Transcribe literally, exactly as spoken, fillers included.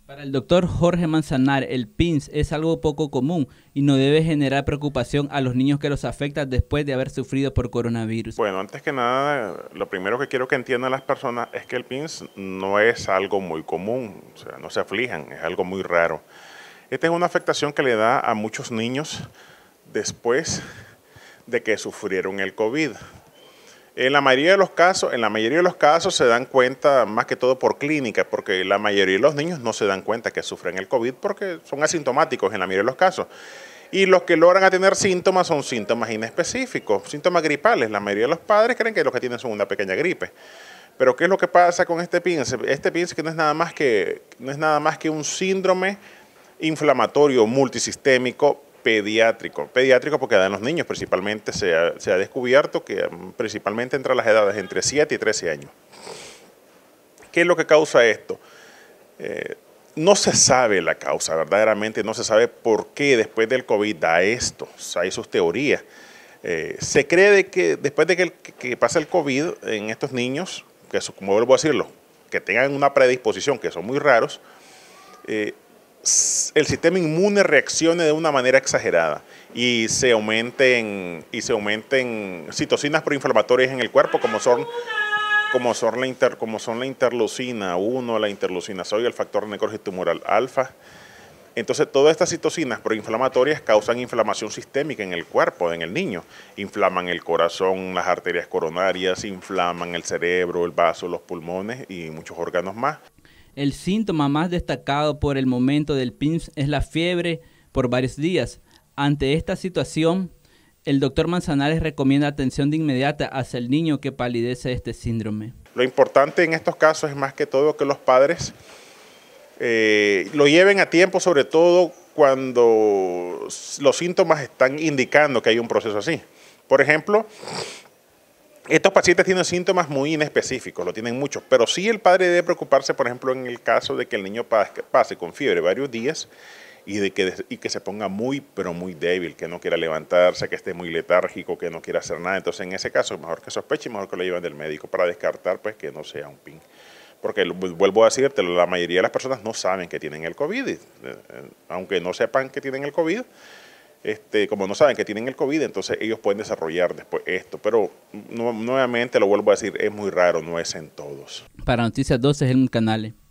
Para el doctor Jorge Manzanar, el P I N S es algo poco común y no debe generar preocupación a los niños que los afecta después de haber sufrido por coronavirus. Bueno, antes que nada, lo primero que quiero que entiendan las personas es que el P I N S no es algo muy común, o sea, no se aflijan, es algo muy raro. Esta es una afectación que le da a muchos niños después de que sufrieron el COVID. En la mayoría de los casos, en la mayoría de los casos se dan cuenta más que todo por clínica, porque la mayoría de los niños no se dan cuenta que sufren el COVID porque son asintomáticos en la mayoría de los casos. Y los que logran a tener síntomas son síntomas inespecíficos, síntomas gripales. La mayoría de los padres creen que lo que tienen son una pequeña gripe. Pero ¿qué es lo que pasa con este P I N S? Este P I N S que no es nada más que, no es nada más que un síndrome inflamatorio multisistémico pediátrico. Pediátrico porque da en los niños, principalmente se ha, se ha descubierto que um, principalmente entre las edades entre siete y trece años. ¿Qué es lo que causa esto? Eh, no se sabe la causa, verdaderamente no se sabe por qué después del COVID da esto. O sea, hay sus teorías. Eh, se cree de que después de que, que, que pasa el COVID en estos niños, que eso, como vuelvo a decirlo, que tengan una predisposición, que son muy raros, eh, el sistema inmune reaccione de una manera exagerada y se aumenten y se aumenten citocinas proinflamatorias en el cuerpo como son como son la inter, como son la interleucina uno, la interleucina seis, el factor necrosis tumoral alfa. Entonces, todas estas citocinas proinflamatorias causan inflamación sistémica en el cuerpo, en el niño. Inflaman el corazón, las arterias coronarias, inflaman el cerebro, el vaso, los pulmones y muchos órganos más. El síntoma más destacado por el momento del P I N S es la fiebre por varios días. Ante esta situación, el doctor Manzanares recomienda atención de inmediata hacia el niño que palidece este síndrome. Lo importante en estos casos es más que todo que los padres eh, lo lleven a tiempo, sobre todo cuando los síntomas están indicando que hay un proceso así. Por ejemplo, estos pacientes tienen síntomas muy inespecíficos, lo tienen muchos, pero sí el padre debe preocuparse, por ejemplo, en el caso de que el niño pase con fiebre varios días y, de que, y que se ponga muy, pero muy débil, que no quiera levantarse, que esté muy letárgico, que no quiera hacer nada. Entonces, en ese caso, mejor que sospeche y mejor que lo lleven del médico para descartar pues, que no sea un P I N. Porque, vuelvo a decirte, la mayoría de las personas no saben que tienen el COVID, y, eh, aunque no sepan que tienen el COVID, Este, como no saben que tienen el COVID, entonces ellos pueden desarrollar después esto. Pero no, nuevamente lo vuelvo a decir, es muy raro, no es en todos. Para Noticias doce, Helmut Canales.